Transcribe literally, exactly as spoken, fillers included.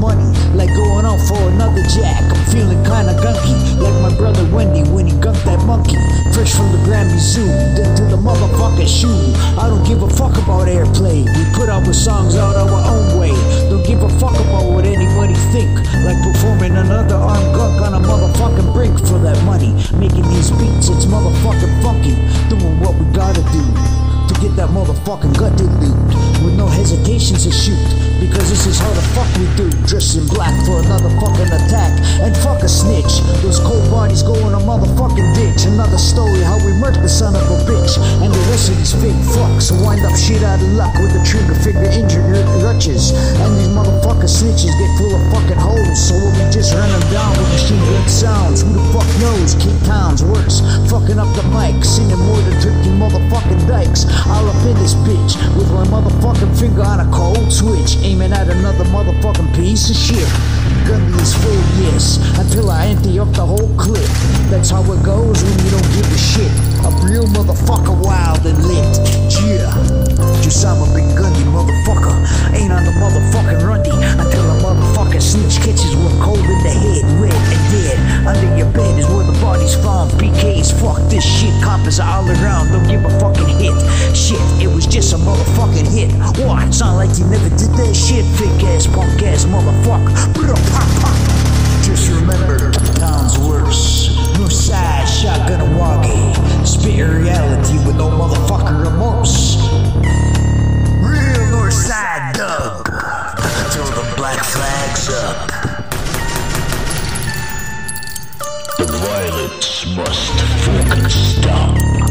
money, like going out for another jack. I'm feeling kinda gunky, like my brother Wendy when he gunked that monkey. Fresh from the Grammy Zoo, then to the motherfucking shoe. I don't give a fuck about airplay. We put our songs out our own way. Don't give a fuck about what anybody think. Like performing another armed gunk on a motherfucking brink for that money. Making these beats, it's motherfucking funky. Doing what we gotta do to get that motherfucking gutted loot, with no hesitations to shoot, because this is how the fuck we do. Dressed in black for another fucking attack, and fuck a snitch. Those cold bodies go in a motherfucking ditch. Another story how we murked the son of a bitch, and the rest of these fake fucks wind up shit out of luck with the trigger finger injured rutches. And these motherfucking snitches get full of fucking holes, so we'll be just run them down with machine gun sounds. Who the fuck knows? Ktown's worse, fucking up the mic, singing more than fifty motherfucking dikes. All up in this bitch with my motherfucking finger on a cold switch, aiming at another motherfucking piece of shit. Gundy is full, yes, until I empty up the whole clip. That's how it goes when you don't give a shit. A real motherfucker, wild and lit. Yeah, Josama Bingundy, motherfucker, ain't on the motherfucking rundy until a motherfucking snitch catches one cold in the head, red and dead. Under your bed is where the body's found. P Ks, fuck this shit. Coppers are all around, don't give a fucking hit. Shit, it was just a motherfucking hit. What? Sound like you never did that shit, fake ass, punk ass motherfucker. Pop, pop. Just remember, Ktown's worse. North side, shotgun and walkie. Spit reality with no motherfucking remorse. Real north side dub. Throw the black flags up. The violence must fucking stop.